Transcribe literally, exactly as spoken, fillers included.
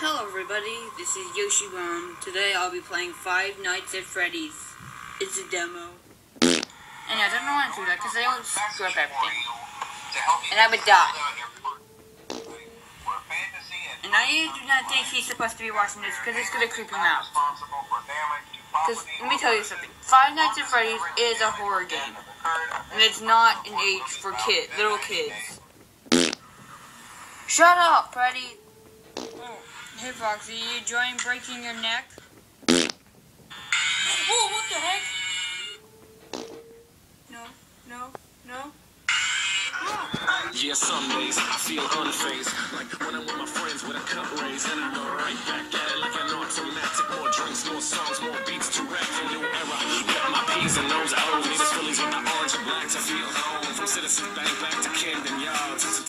Hello everybody, this is Yoshi Bone. Today I'll be playing Five Nights at Freddy's. It's a demo. And I don't want to do that because I always screw up everything. And I would die. And I do not think he's supposed to be watching this because it's going to creep him out. Because, let me tell you something. Five Nights at Freddy's is a horror game. And it's not an age for kids, little kids. Shut up, Freddy! Hey Foxy, you enjoying breaking your neck? Oh, what the heck? No, no, no. Yeah, some days I feel unfazed, like when I'm with my friends with a cup raised, and I go right back at it like an automatic. More drinks, more songs, more beats to rap for new era. Got my P's and O's, I always need the Phillies with the orange and black to feel home. From Citizens Bank back to Camden Yards.